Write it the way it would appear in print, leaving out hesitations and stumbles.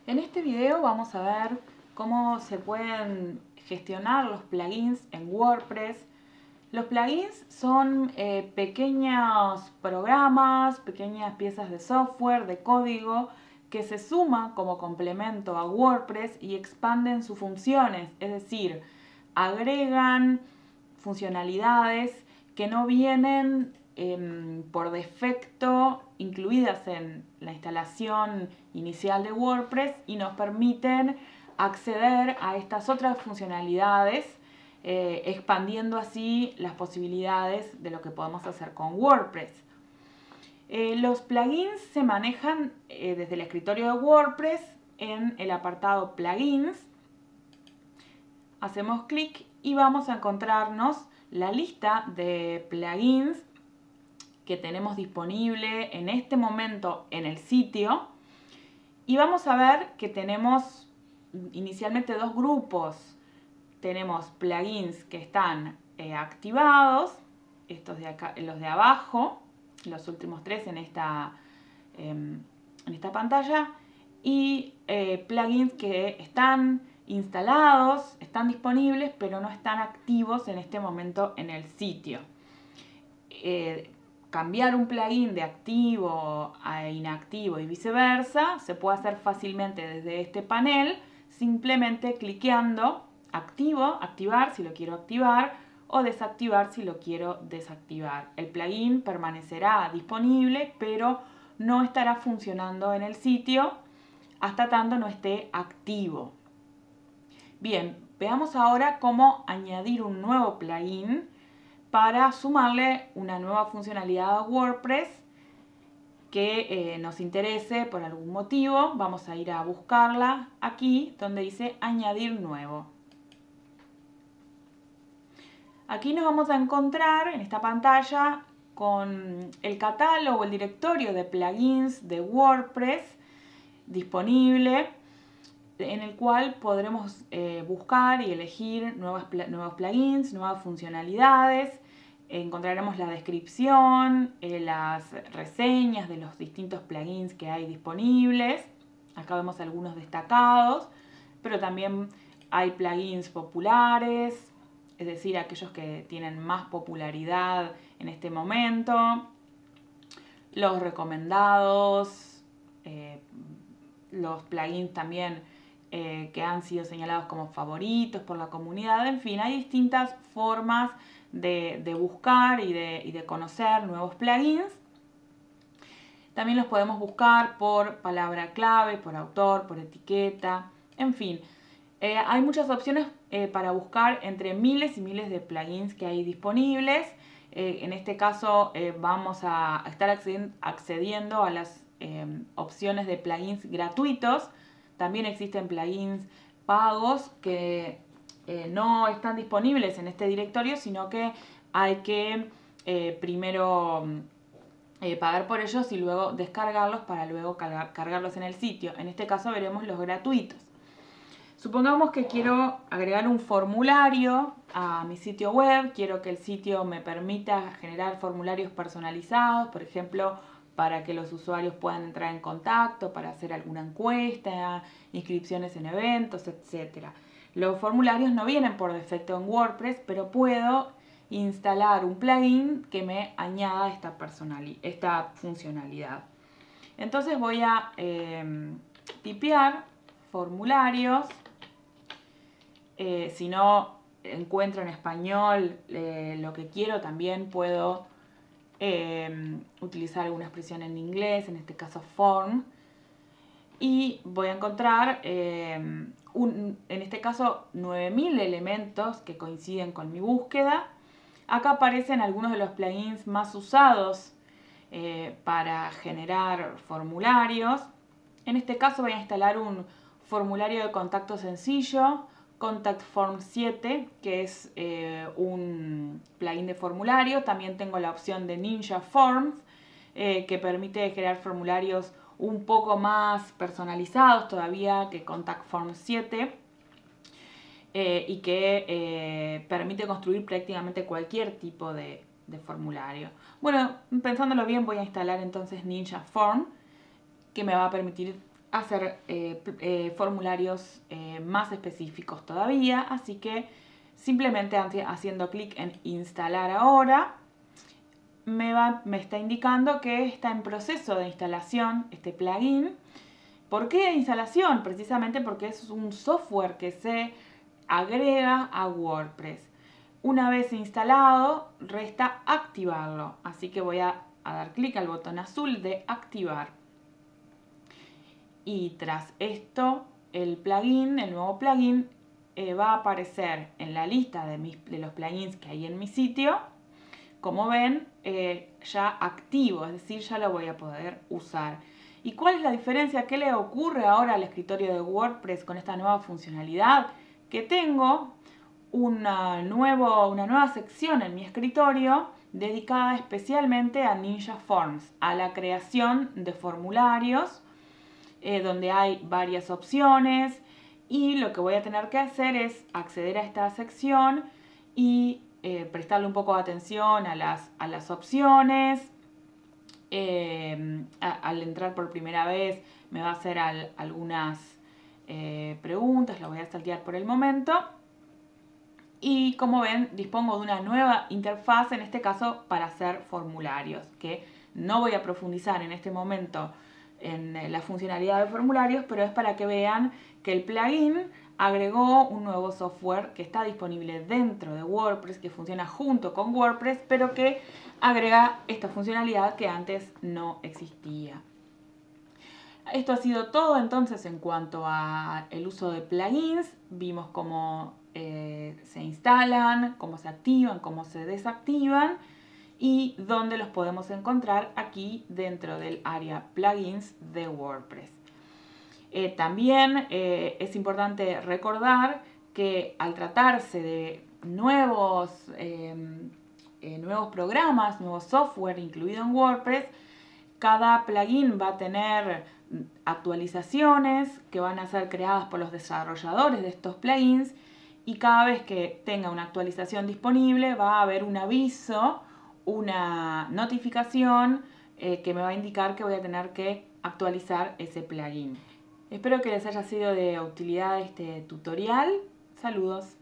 En este video vamos a ver cómo se pueden gestionar los plugins en WordPress. Los plugins son pequeños programas, pequeñas piezas de software, de código, que se suman como complemento a WordPress y expanden sus funciones, es decir, agregan funcionalidades que no vienen por defecto incluidas en la instalación inicial de WordPress y nos permiten acceder a estas otras funcionalidades, expandiendo así las posibilidades de lo que podemos hacer con WordPress. Los plugins se manejan desde el escritorio de WordPress en el apartado plugins. Hacemos clic y vamos a encontrarnos la lista de plugins que tenemos disponible en este momento en el sitio. Y vamos a ver que tenemos inicialmente dos grupos. Tenemos plugins que están activados, estos de acá, los de abajo, los últimos tres en esta pantalla, y plugins que están instalados, están disponibles, pero no están activos en este momento en el sitio. Cambiar un plugin de activo a inactivo y viceversa se puede hacer fácilmente desde este panel, simplemente cliqueando activar si lo quiero activar o desactivar si lo quiero desactivar. El plugin permanecerá disponible, pero no estará funcionando en el sitio hasta tanto no esté activo. Bien, veamos ahora cómo añadir un nuevo plugin para sumarle una nueva funcionalidad a WordPress que nos interese por algún motivo. Vamos a ir a buscarla aquí donde dice añadir nuevo. Aquí nos vamos a encontrar en esta pantalla con el catálogo, el directorio de plugins de WordPress disponible, en el cual podremos buscar y elegir nuevos plugins, nuevas funcionalidades. Encontraremos la descripción, las reseñas de los distintos plugins que hay disponibles. Acá vemos algunos destacados, pero también hay plugins populares, es decir, aquellos que tienen más popularidad en este momento, los recomendados, los plugins también que han sido señalados como favoritos por la comunidad. En fin, hay distintas formas de buscar y de conocer nuevos plugins. También los podemos buscar por palabra clave, por autor, por etiqueta, en fin. Hay muchas opciones para buscar entre miles y miles de plugins que hay disponibles. En este caso vamos a estar accediendo a las opciones de plugins gratuitos. También existen plugins pagos que no están disponibles en este directorio, sino que hay que primero pagar por ellos y luego descargarlos para luego cargarlos en el sitio. En este caso veremos los gratuitos. Supongamos que quiero agregar un formulario a mi sitio web, quiero que el sitio me permita generar formularios personalizados, por ejemplo, para que los usuarios puedan entrar en contacto, para hacer alguna encuesta, inscripciones en eventos, etc. Los formularios no vienen por defecto en WordPress, pero puedo instalar un plugin que me añada esta funcionalidad. Entonces voy a tipear formularios. Si no encuentro en español lo que quiero, también puedo utilizar alguna expresión en inglés, en este caso form. Y voy a encontrar, en este caso, 9000 elementos que coinciden con mi búsqueda. Acá aparecen algunos de los plugins más usados para generar formularios. En este caso voy a instalar un formulario de contacto sencillo, Contact Form 7, que es un plugin de formulario. También tengo la opción de Ninja Forms, que permite crear formularios un poco más personalizados todavía que Contact Form 7 y que permite construir prácticamente cualquier tipo de formulario. Bueno, pensándolo bien, voy a instalar entonces Ninja Form, que me va a permitir hacer formularios más específicos todavía, así que simplemente haciendo clic en instalar ahora me está indicando que está en proceso de instalación este plugin. ¿Por qué instalación? Precisamente porque es un software que se agrega a WordPress. Una vez instalado, resta activarlo, así que voy a dar clic al botón azul de activar. Y tras esto, el nuevo plugin, va a aparecer en la lista de los plugins que hay en mi sitio. Como ven, ya activo, es decir, ya lo voy a poder usar. ¿Y cuál es la diferencia? ¿Qué le ocurre ahora al escritorio de WordPress con esta nueva funcionalidad? Que tengo una nueva sección en mi escritorio dedicada especialmente a Ninja Forms, a la creación de formularios, donde hay varias opciones, y lo que voy a tener que hacer es acceder a esta sección y prestarle un poco de atención a las opciones. Al entrar por primera vez me va a hacer algunas preguntas, las voy a saltear por el momento. Y como ven, dispongo de una nueva interfaz, en este caso para hacer formularios, que no voy a profundizar en este momento en la funcionalidad de formularios, pero es para que vean que el plugin agregó un nuevo software que está disponible dentro de WordPress, que funciona junto con WordPress, pero que agrega esta funcionalidad que antes no existía. Esto ha sido todo entonces en cuanto al uso de plugins. Vimos cómo se instalan, cómo se activan, cómo se desactivan y dónde los podemos encontrar aquí dentro del área plugins de WordPress. También es importante recordar que al tratarse de nuevos programas, nuevos software incluido en WordPress, cada plugin va a tener actualizaciones que van a ser creadas por los desarrolladores de estos plugins, y cada vez que tenga una actualización disponible va a haber un aviso, una notificación que me va a indicar que voy a tener que actualizar ese plugin. Espero que les haya sido de utilidad este tutorial. Saludos.